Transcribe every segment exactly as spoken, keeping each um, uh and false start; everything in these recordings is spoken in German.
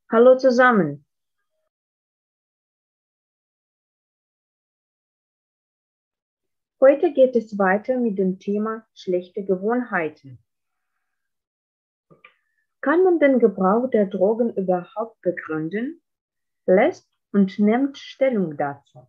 Hallo zusammen. Heute geht es weiter mit dem Thema schlechte Gewohnheiten. Kann man den Gebrauch der Drogen überhaupt begründen? Lässt und nimmt Stellung dazu.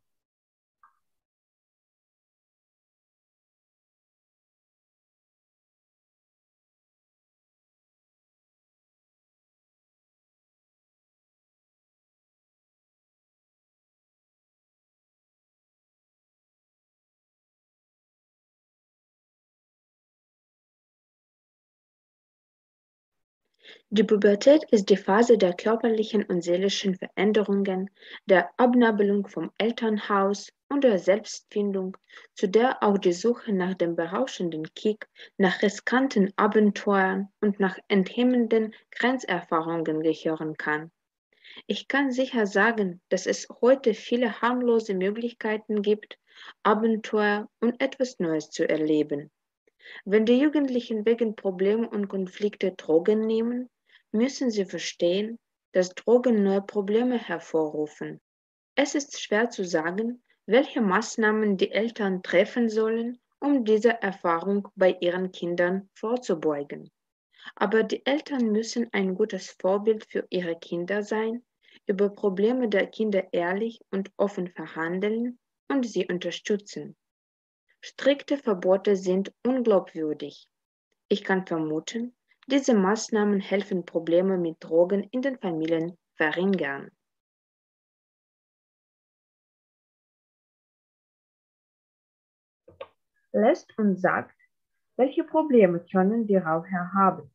Die Pubertät ist die Phase der körperlichen und seelischen Veränderungen, der Abnabelung vom Elternhaus und der Selbstfindung, zu der auch die Suche nach dem berauschenden Kick, nach riskanten Abenteuern und nach enthemmenden Grenzerfahrungen gehören kann. Ich kann sicher sagen, dass es heute viele harmlose Möglichkeiten gibt, Abenteuer und etwas Neues zu erleben. Wenn die Jugendlichen wegen Probleme und Konflikte Drogen nehmen, müssen sie verstehen, dass Drogen neue Probleme hervorrufen. Es ist schwer zu sagen, welche Maßnahmen die Eltern treffen sollen, um dieser Erfahrung bei ihren Kindern vorzubeugen. Aber die Eltern müssen ein gutes Vorbild für ihre Kinder sein, über Probleme der Kinder ehrlich und offen verhandeln und sie unterstützen. Strikte Verbote sind unglaubwürdig. Ich kann vermuten, diese Maßnahmen helfen, Probleme mit Drogen in den Familien verringern. Lässt und sagt, welche Probleme können die Raucher haben?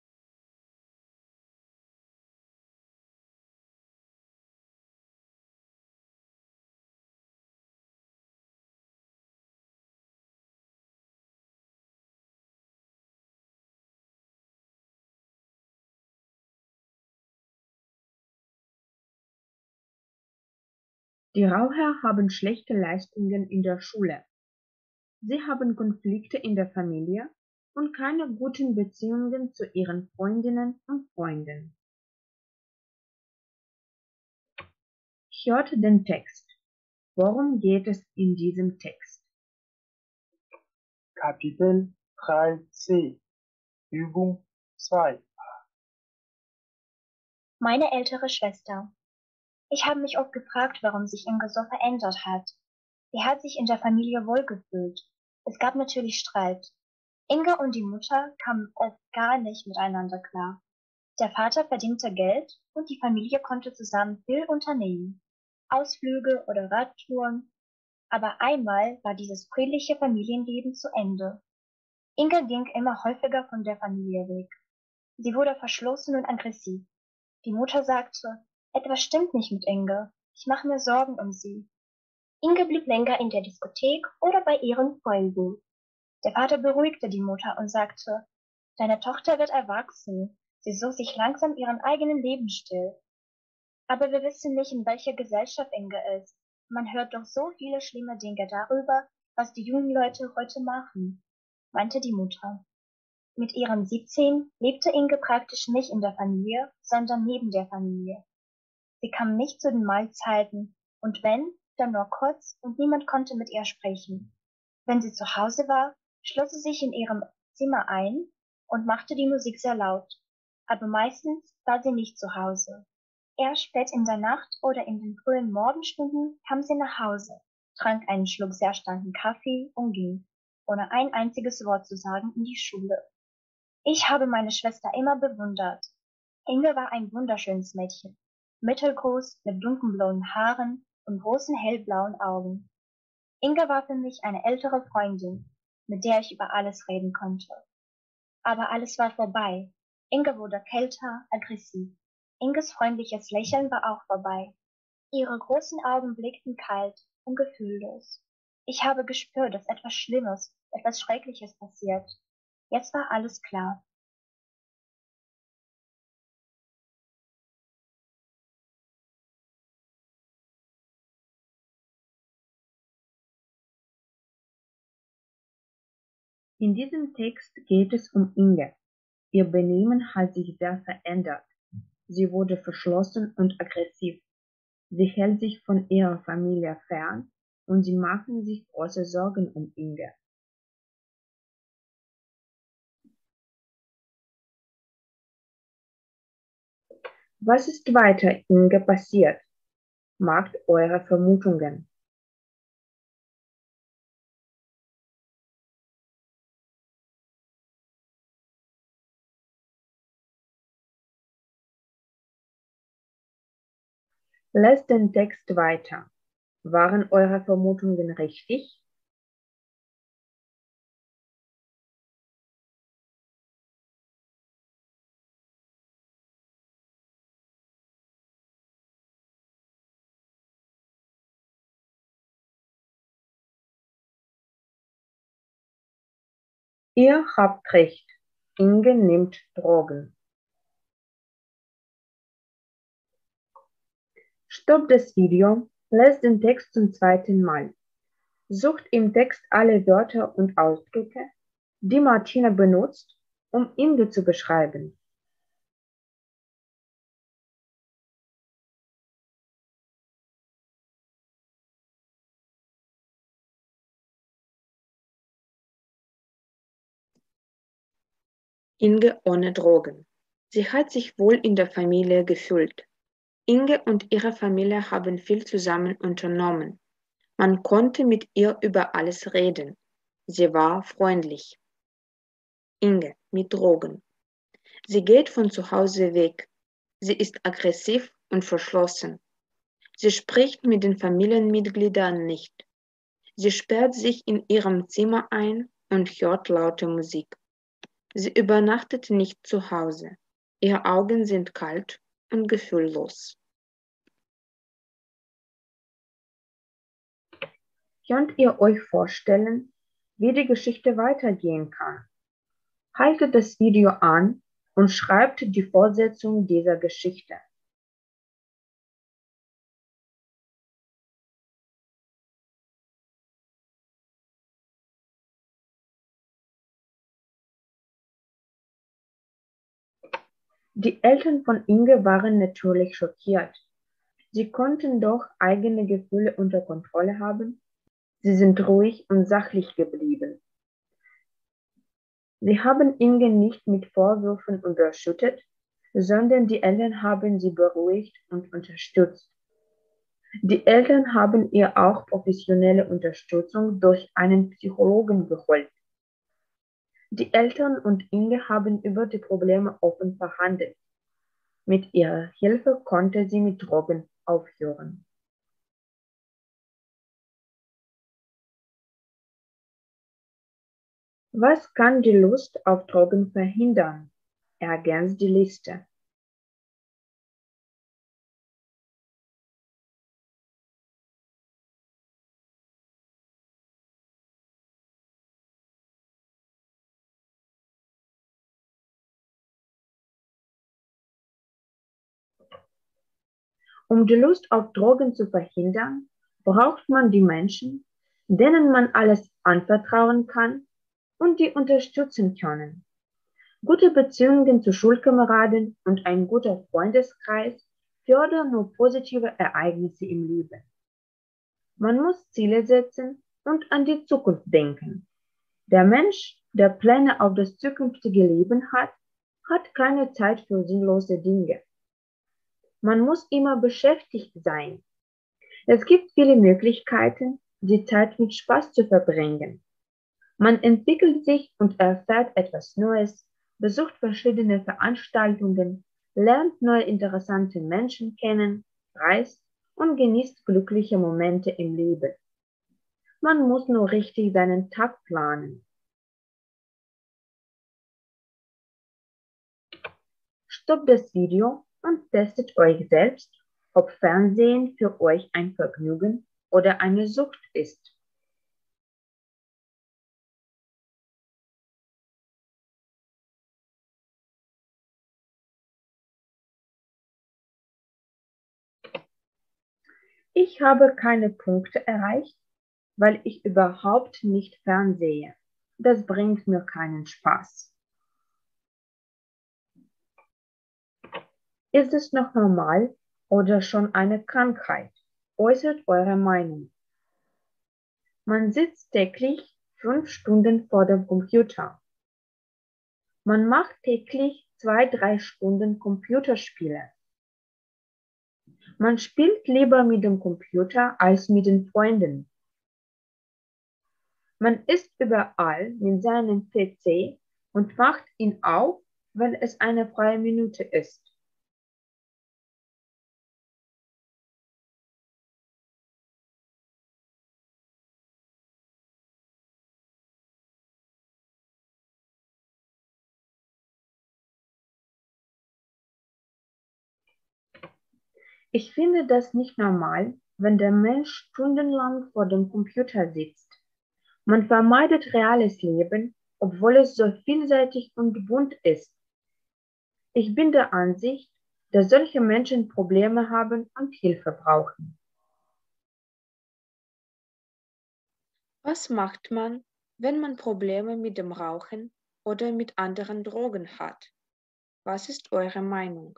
Die Raucher haben schlechte Leistungen in der Schule. Sie haben Konflikte in der Familie und keine guten Beziehungen zu ihren Freundinnen und Freunden. Hört den Text. Worum geht es in diesem Text? Kapitel drei c Übung zwei. Meine ältere Schwester. Ich habe mich oft gefragt, warum sich Inge so verändert hat. Sie hat sich in der Familie wohlgefühlt. Es gab natürlich Streit. Inge und die Mutter kamen oft gar nicht miteinander klar. Der Vater verdiente Geld und die Familie konnte zusammen viel unternehmen. Ausflüge oder Radtouren. Aber einmal war dieses friedliche Familienleben zu Ende. Inge ging immer häufiger von der Familie weg. Sie wurde verschlossen und aggressiv. Die Mutter sagte, etwas stimmt nicht mit Inge. Ich mache mir Sorgen um sie. Inge blieb länger in der Diskothek oder bei ihren Freunden. Der Vater beruhigte die Mutter und sagte, deine Tochter wird erwachsen. Sie sucht sich langsam ihren eigenen Lebensstil. Aber wir wissen nicht, in welcher Gesellschaft Inge ist. Man hört doch so viele schlimme Dinge darüber, was die jungen Leute heute machen, meinte die Mutter. Mit ihren siebzehn lebte Inge praktisch nicht in der Familie, sondern neben der Familie. Sie kam nicht zu den Mahlzeiten, und wenn, dann nur kurz, und niemand konnte mit ihr sprechen. Wenn sie zu Hause war, schloss sie sich in ihrem Zimmer ein und machte die Musik sehr laut. Aber meistens war sie nicht zu Hause. Erst spät in der Nacht oder in den frühen Morgenstunden kam sie nach Hause, trank einen Schluck sehr starken Kaffee und ging, ohne ein einziges Wort zu sagen, in die Schule. Ich habe meine Schwester immer bewundert. Inge war ein wunderschönes Mädchen, mittelgroß, mit dunkelblauen Haaren und großen hellblauen Augen. Inge war für mich eine ältere Freundin, mit der ich über alles reden konnte. Aber alles war vorbei. Inge wurde kälter, aggressiv. Inges freundliches Lächeln war auch vorbei. Ihre großen Augen blickten kalt und gefühllos. Ich habe gespürt, dass etwas Schlimmes, etwas Schreckliches passiert. Jetzt war alles klar. In diesem Text geht es um Inge. Ihr Benehmen hat sich sehr verändert. Sie wurde verschlossen und aggressiv. Sie hält sich von ihrer Familie fern und sie machen sich große Sorgen um Inge. Was ist weiter Inge passiert? Macht eure Vermutungen. Lest den Text weiter. Waren eure Vermutungen richtig? Ihr habt recht. Inge nimmt Drogen. Stoppt das Video, lest den Text zum zweiten Mal. Sucht im Text alle Wörter und Ausdrücke, die Martina benutzt, um Inge zu beschreiben. Inge ohne Drogen. Sie hat sich wohl in der Familie gefühlt. Inge und ihre Familie haben viel zusammen unternommen. Man konnte mit ihr über alles reden. Sie war freundlich. Inge mit Drogen. Sie geht von zu Hause weg. Sie ist aggressiv und verschlossen. Sie spricht mit den Familienmitgliedern nicht. Sie sperrt sich in ihrem Zimmer ein und hört laute Musik. Sie übernachtet nicht zu Hause. Ihre Augen sind kalt und gefühllos. Könnt ihr euch vorstellen, wie die Geschichte weitergehen kann? Haltet das Video an und schreibt die Fortsetzung dieser Geschichte. Die Eltern von Inge waren natürlich schockiert. Sie konnten doch eigene Gefühle unter Kontrolle haben. Sie sind ruhig und sachlich geblieben. Sie haben Inge nicht mit Vorwürfen überschüttet, sondern die Eltern haben sie beruhigt und unterstützt. Die Eltern haben ihr auch professionelle Unterstützung durch einen Psychologen geholt. Die Eltern und Inge haben über die Probleme offen verhandelt. Mit ihrer Hilfe konnte sie mit Drogen aufhören. Was kann die Lust auf Drogen verhindern? Ergänzt die Liste. Um die Lust auf Drogen zu verhindern, braucht man die Menschen, denen man alles anvertrauen kann und die unterstützen können. Gute Beziehungen zu Schulkameraden und ein guter Freundeskreis fördern nur positive Ereignisse im Leben. Man muss Ziele setzen und an die Zukunft denken. Der Mensch, der Pläne auf das zukünftige Leben hat, hat keine Zeit für sinnlose Dinge. Man muss immer beschäftigt sein. Es gibt viele Möglichkeiten, die Zeit mit Spaß zu verbringen. Man entwickelt sich und erfährt etwas Neues, besucht verschiedene Veranstaltungen, lernt neue interessante Menschen kennen, reist und genießt glückliche Momente im Leben. Man muss nur richtig seinen Tag planen. Stoppt das Video und testet euch selbst, ob Fernsehen für euch ein Vergnügen oder eine Sucht ist. Ich habe keine Punkte erreicht, weil ich überhaupt nicht fernsehe. Das bringt mir keinen Spaß. Ist es noch normal oder schon eine Krankheit? Äußert eure Meinung. Man sitzt täglich fünf Stunden vor dem Computer. Man macht täglich zwei, drei Stunden Computerspiele. Man spielt lieber mit dem Computer als mit den Freunden. Man ist überall mit seinem P C und macht ihn auf, wenn es eine freie Minute ist. Ich finde das nicht normal, wenn der Mensch stundenlang vor dem Computer sitzt. Man vermeidet reales Leben, obwohl es so vielseitig und bunt ist. Ich bin der Ansicht, dass solche Menschen Probleme haben und Hilfe brauchen. Was macht man, wenn man Probleme mit dem Rauchen oder mit anderen Drogen hat? Was ist eure Meinung?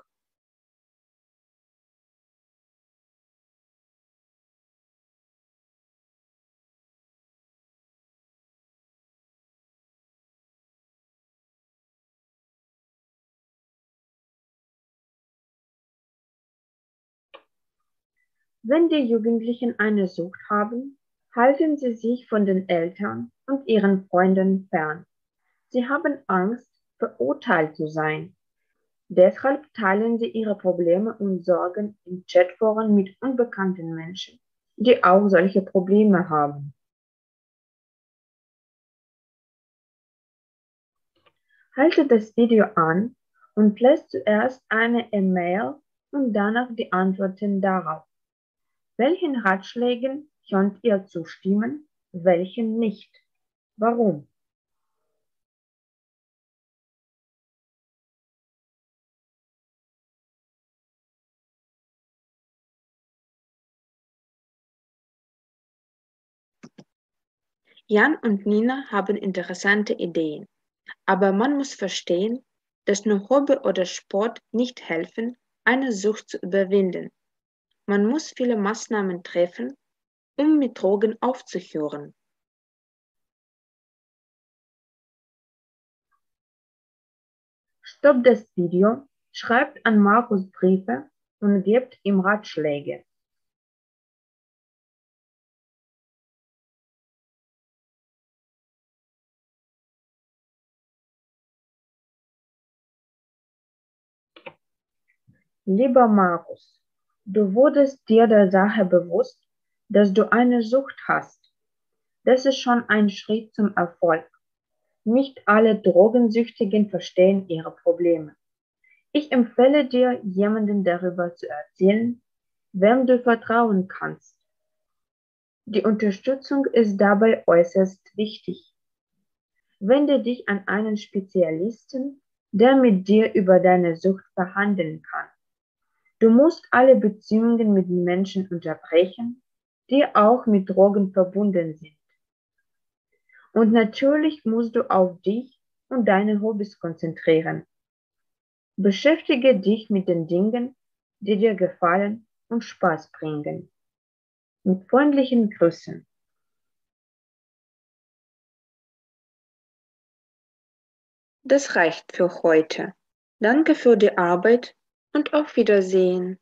Wenn die Jugendlichen eine Sucht haben, halten sie sich von den Eltern und ihren Freunden fern. Sie haben Angst, verurteilt zu sein. Deshalb teilen sie ihre Probleme und Sorgen in Chatforen mit unbekannten Menschen, die auch solche Probleme haben. Halte das Video an und lese zuerst eine E-Mail und danach die Antworten darauf. Welchen Ratschlägen könnt ihr zustimmen, welchen nicht? Warum? Jan und Nina haben interessante Ideen, aber man muss verstehen, dass nur Hobby oder Sport nicht helfen, eine Sucht zu überwinden. Man muss viele Maßnahmen treffen, um mit Drogen aufzuhören. Stoppt das Video, schreibt an Markus Briefe und gebt ihm Ratschläge. Lieber Markus, du wurdest dir der Sache bewusst, dass du eine Sucht hast. Das ist schon ein Schritt zum Erfolg. Nicht alle Drogensüchtigen verstehen ihre Probleme. Ich empfehle dir, jemandem darüber zu erzählen, wem du vertrauen kannst. Die Unterstützung ist dabei äußerst wichtig. Wende dich an einen Spezialisten, der mit dir über deine Sucht verhandeln kann. Du musst alle Beziehungen mit Menschen unterbrechen, die auch mit Drogen verbunden sind. Und natürlich musst du auf dich und deine Hobbys konzentrieren. Beschäftige dich mit den Dingen, die dir gefallen und Spaß bringen. Mit freundlichen Grüßen. Das reicht für heute. Danke für die Arbeit und auf Wiedersehen.